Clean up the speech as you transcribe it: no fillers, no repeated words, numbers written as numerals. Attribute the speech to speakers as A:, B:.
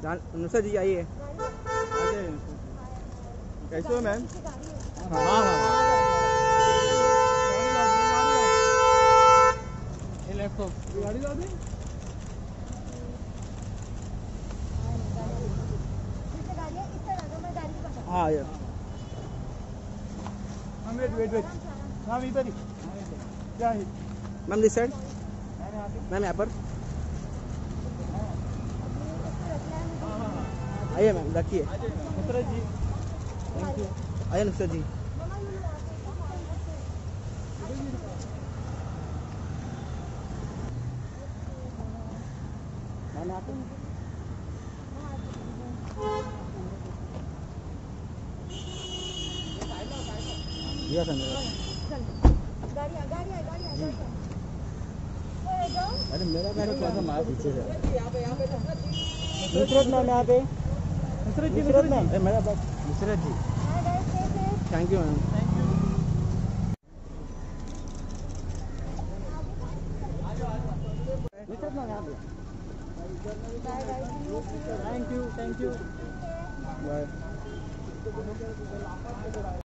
A: नुसरत जी आइए।
B: कैसे हो मैम?
A: हाँ
B: गाड़ी ला दी।
A: हाँ यार
B: वेट मैम इधर ही क्या है
A: मैम दिस साइड मैम यहाँ पर आइए मैम रखिए।
B: Nusrat ji thank you.
A: आइए नुसरत जी। मैम यहाँ पर यस अरे मेरा थोड़ा सा मार पीछे से। नुसरत मैम यहाँ पे। नुसरत मैम मेरा बात Nusrat ji. Thank you ma'am. Nusrat ma'am यहाँ पे। Thank you bye.